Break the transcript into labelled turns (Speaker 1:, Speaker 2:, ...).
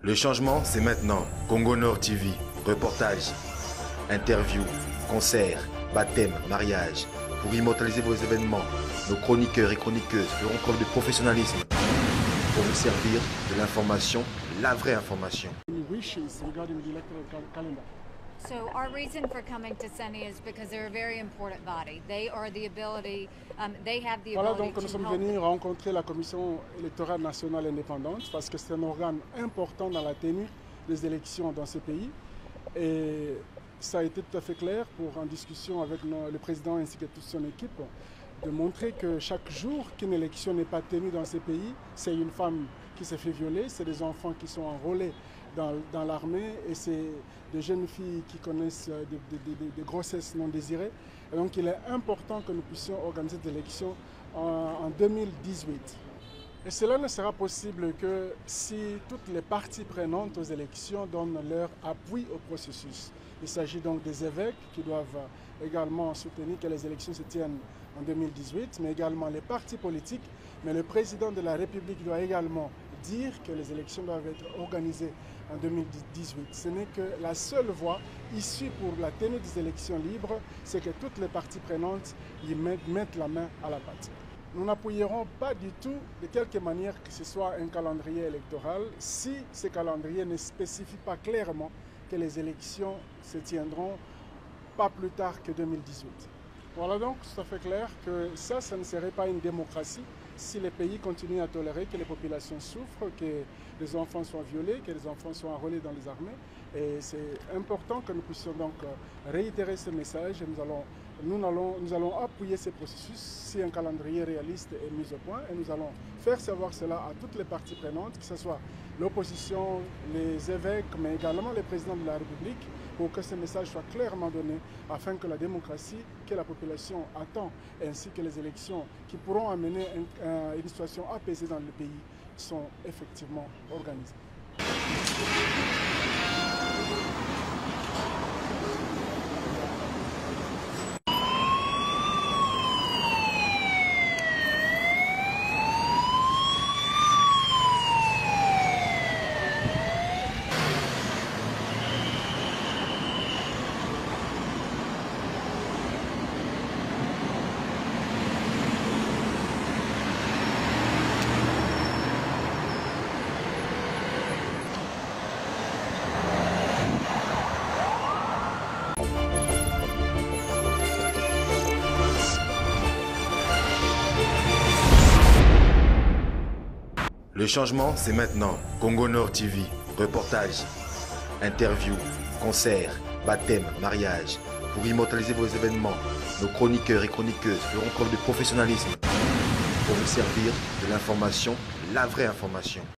Speaker 1: Le changement, c'est maintenant. Congo Nord TV. Reportages, interviews, concerts, baptêmes, mariages. Pour immortaliser vos événements, nos chroniqueurs et chroniqueuses feront preuve de professionnalisme pour vous servir de l'information, la vraie information.
Speaker 2: Wishes regarding the electoral calendar.
Speaker 3: So our reason for coming to CENI is because they're a very important body. They are the ability, they have the
Speaker 2: Voilà,
Speaker 3: ability
Speaker 2: donc nous
Speaker 3: to
Speaker 2: sommes
Speaker 3: help.
Speaker 2: venus rencontrer la Commission électorale nationale indépendante parce que c'est un organe important dans la tenue des élections dans ce pays. Et ça a été tout à fait clair en discussion avec le président ainsi que toute son équipe, de montrer que chaque jour qu'une élection n'est pas tenue dans ce pays, c'est une femme qui se fait violer, c'est des enfants qui sont enrôlés dans l'armée et c'est des jeunes filles qui connaissent des grossesses non désirées. Et donc il est important que nous puissions organiser des élections en 2018. Et cela ne sera possible que si toutes les parties prenantes aux élections donnent leur appui au processus. Il s'agit donc des évêques qui doivent également soutenir que les élections se tiennent en 2018, mais également les partis politiques. Mais le président de la République doit également dire que les élections doivent être organisées en 2018. Ce n'est que la seule voie issue pour la tenue des élections libres, c'est que toutes les parties prenantes y mettent la main à la pâte. Nous n'appuierons pas du tout, de quelque manière que ce soit un calendrier électoral, si ce calendrier ne spécifie pas clairement que les élections se tiendront pas plus tard que 2018. Voilà donc tout à fait clair que ça ne serait pas une démocratie si les pays continuent à tolérer que les populations souffrent, que les enfants soient violés, que les enfants soient enrôlés dans les armées. Et c'est important que nous puissions donc réitérer ce message et nous allons appuyer ce processus si un calendrier réaliste est mis au point et nous allons faire savoir cela à toutes les parties prenantes, que ce soit l'opposition, les évêques, mais également le président de la République, pour que ce message soit clairement donné afin que la démocratie que la population attend, ainsi que les élections qui pourront amener une situation apaisée dans le pays, sont effectivement organisées.
Speaker 1: Le changement, c'est maintenant. Congo Nord TV. Reportages, interviews, concerts, baptêmes, mariages. Pour immortaliser vos événements, nos chroniqueurs et chroniqueuses feront preuve de professionnalisme pour vous servir de l'information, la vraie information.